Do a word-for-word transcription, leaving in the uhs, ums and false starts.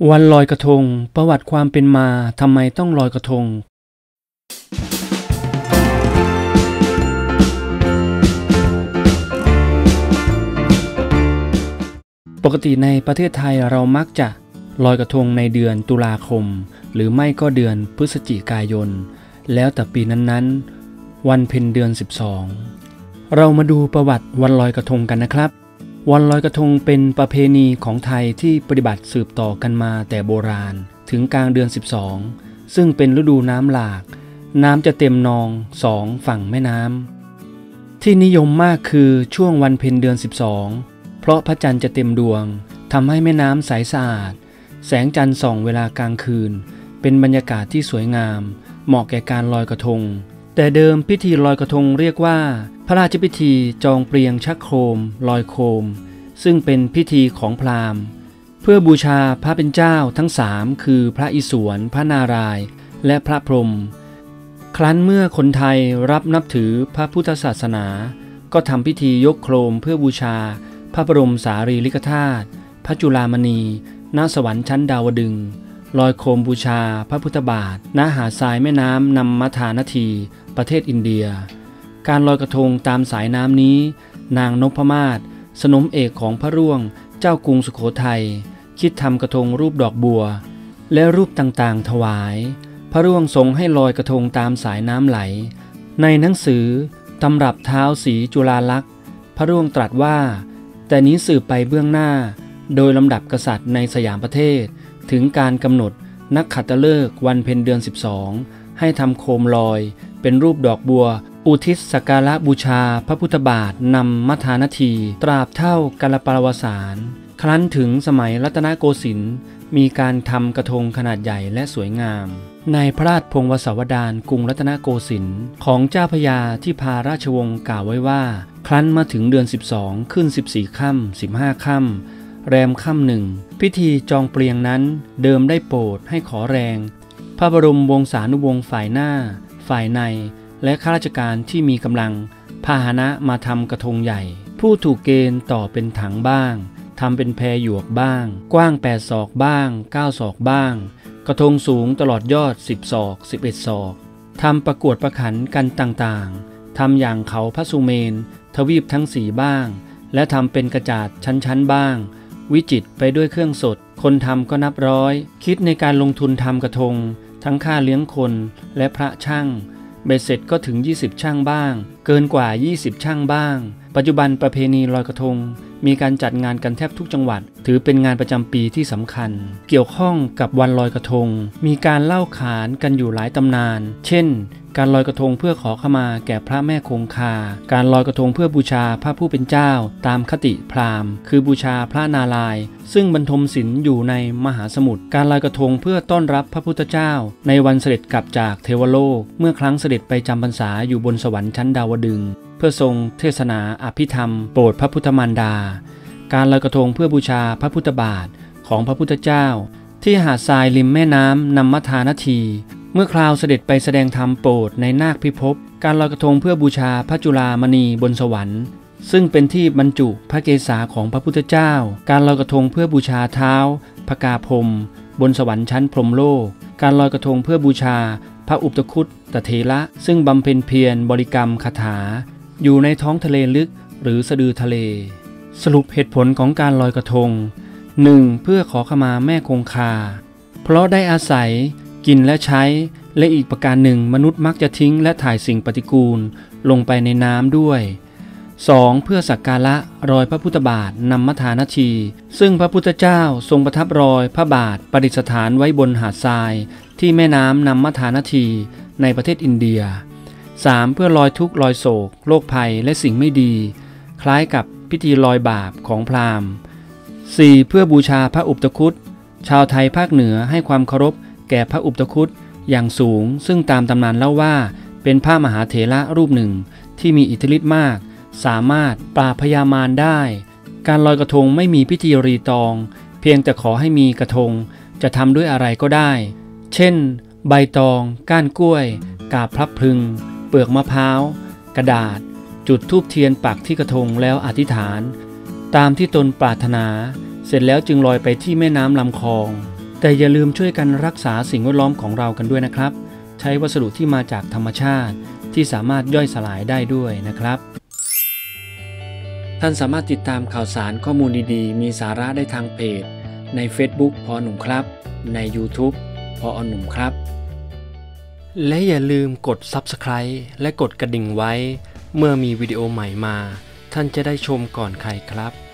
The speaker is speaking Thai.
วันลอยกระทงประวัติความเป็นมาทำไมต้องลอยกระทงปกติในประเทศไทยเรามักจะลอยกระทงในเดือนตุลาคมหรือไม่ก็เดือนพฤศจิกายนแล้วแต่ปีนั้นๆวันเพ็ญเดือนสิบสองเรามาดูประวัติวันลอยกระทงกันนะครับวันลอยกระทงเป็นประเพณีของไทยที่ปฏิบัติสืบต่อกันมาแต่โบราณถึงกลางเดือนสิบสองซึ่งเป็นฤดูน้ำหลากน้ำจะเต็มนองสองฝั่งแม่น้ำที่นิยมมากคือช่วงวันเพ็ญเดือนสิบสองเพราะพระจันทร์จะเต็มดวงทำให้แม่น้ำใสสะอาดแสงจันทร์ส่องเวลากลางคืนเป็นบรรยากาศที่สวยงามเหมาะแก่การลอยกระทงแต่เดิมพิธีลอยกระทงเรียกว่าพระราชพิธีจองเปลียงชักโคมลอยโคมซึ่งเป็นพิธีของพราหมณ์เพื่อบูชาพระเป็นเจ้าทั้งสามคือพระอิศวรพระนารายณ์และพระพรหมครั้นเมื่อคนไทยรับนับถือพระพุทธศาสนาก็ทำพิธียกโคมเพื่อบูชาพระบรมสารีริกธาตุพระจุฬามณีณสวรรค์ชั้นดาวดึงส์ลอยโคมบูชาพระพุทธบาทณหาดทรายแม่น้ำนัมมทานทีประเทศอินเดียการลอยกระทงตามสายน้ำนี้นางนพมาศสนมเอกของพระร่วงเจ้ากรุงสุโขทัยคิดทำกระทงรูปดอกบัวและรูปต่างๆถวายพระร่วงทรงให้ลอยกระทงตามสายน้ำไหลในหนังสือตำรับเท้าสีจุฬาลักษณ์พระร่วงตรัสว่าแต่นี้สืบไปเบื้องหน้าโดยลำดับกษัตริย์ในสยามประเทศถึงการกำหนดนักขัตฤกษ์วันเพ็ญเดือนสิบสองให้ทำโคมลอยเป็นรูปดอกบัวอุทิศสักการะบูชาพระพุทธบาทนำมัทานทีตราบเท่ากาลปวสานครั้นถึงสมัยรัตนโกสินทร์มีการทำกระทงขนาดใหญ่และสวยงามในพระราชพงศาวดารกรุงรัตนโกสินทร์ของเจ้าพระยาที่พาราชวงศ์กล่าวไว้ว่าครั้นมาถึงเดือนสิบสองขึ้นสิบสี่ค่ำสิบห้าค่ำแรมค่ำหนึ่งพิธีจองเปลียงนั้นเดิมได้โปรดให้ขอแรงพระบรมวงศานุวงศ์ฝ่ายหน้าฝ่ายในและข้าราชการที่มีกำลังพาหนะมาทำกระทงใหญ่ผู้ถูกเกณฑ์ต่อเป็นถังบ้างทำเป็นแพหยวกบ้างกว้างแปดศอกบ้างเก้าศอกบ้างกระทงสูงตลอดยอดสิบศอกสิบเอ็ดศอกทำประกวดประขันกันต่างๆทำอย่างเขาพระสุเมนทวีปทั้งสี่บ้างและทำเป็นกระจาดชั้นๆบ้างวิจิตรไปด้วยเครื่องสดคนทำก็นับร้อยคิดในการลงทุนทำกระทงทั้งค่าเลี้ยงคนและพระช่างเบ็ดเสร็จก็ถึงยี่สิบช่างบ้างเกินกว่ายี่สิบช่างบ้างปัจจุบันประเพณีลอยกระทงมีการจัดงานกันแทบทุกจังหวัดถือเป็นงานประจำปีที่สำคัญเกี่ยวข้องกับวันลอยกระทงมีการเล่าขานกันอยู่หลายตำนานเช่นการลอยกระทงเพื่อขอขมาแก่พระแม่คงคาการลอยกระทงเพื่อบูชาพระผู้เป็นเจ้าตามคติพราหมณ์คือบูชาพระนารายณ์ซึ่งบรรทมศีลอยู่ในมหาสมุทรการลอยกระทงเพื่อต้อนรับพระพุทธเจ้าในวันเสด็จกลับจากเทวโลกเมื่อครั้งเสด็จไปจำพรรษาอยู่บนสวรรค์ชั้นดาวดึงส์เพื่อทรงเทศนาอภิธรรมโปรดพระพุทธมารดาการลอยกระทงเพื่อบูชาพระพุทธบาทของพระพุทธเจ้าที่หาดทรายริมแม่น้ำนัมมทานทีเมื่อคราวเสด็จไปแสดงธรรมโปรดในนาคพิภพการลอยกระทงเพื่อบูชาพระจุฬามณีบนสวรรค์ซึ่งเป็นที่บรรจุพระเกศาของพระพุทธเจ้าการลอยกระทงเพื่อบูชาเท้าพระกาพรหมบนสวรรค์ชั้นพรหมโลกการลอยกระทงเพื่อบูชาพระอุปคุตตเถระซึ่งบำเพ็ญเพียรบริกรรมคาถาอยู่ในท้องทะเลลึกหรือสะดือทะเลสรุปเหตุผลของการลอยกระทง หนึ่ง เพื่อขอขมาแม่คงคาเพราะได้อาศัยกินและใช้และอีกประการหนึ่งมนุษย์มักจะทิ้งและถ่ายสิ่งปฏิกูลลงไปในน้ำด้วย สอง เพื่อสักการะรอยพระพุทธบาทนำมัทานทีซึ่งพระพุทธเจ้าทรงประทับรอยพระบาทประดิษฐานไว้บนหาดทรายที่แม่น้ำนำมัทานทีในประเทศอินเดีย สาม เพื่อลอยทุกข์ลอยโศกโรคภัยและสิ่งไม่ดีคล้ายกับพิธีลอยบาปของพราหมณ์ สี่ เพื่อบูชาพระอุปคุตชาวไทยภาคเหนือให้ความเคารพแก่พระอุปคุตอย่างสูงซึ่งตามตำนานเล่าว่าเป็นพระมหาเถระรูปหนึ่งที่มีอิทธิฤทธิ์มากสามารถปราบพยามารได้การลอยกระทงไม่มีพิธีรีตองเพียงแต่ขอให้มีกระทงจะทำด้วยอะไรก็ได้เช่นใบตองก้านกล้วยกาบพลับพลึงเปลือกมะพร้าวกระดาษจุดธูปเทียนปักที่กระทงแล้วอธิษฐานตามที่ตนปรารถนาเสร็จแล้วจึงลอยไปที่แม่น้ำลำคลองแต่อย่าลืมช่วยกันรักษาสิ่งแวดล้อมของเรากันด้วยนะครับใช้วัสดุที่มาจากธรรมชาติที่สามารถย่อยสลายได้ด้วยนะครับท่านสามารถติดตามข่าวสารข้อมูลดีๆมีสาระได้ทางเพจใน Facebook พอหนุ่มครับใน YouTube พอหนุ่มครับและอย่าลืมกด ซับสไครบ์ และกดกระดิ่งไว้เมื่อมีวิดีโอใหม่มาท่านจะได้ชมก่อนใครครับ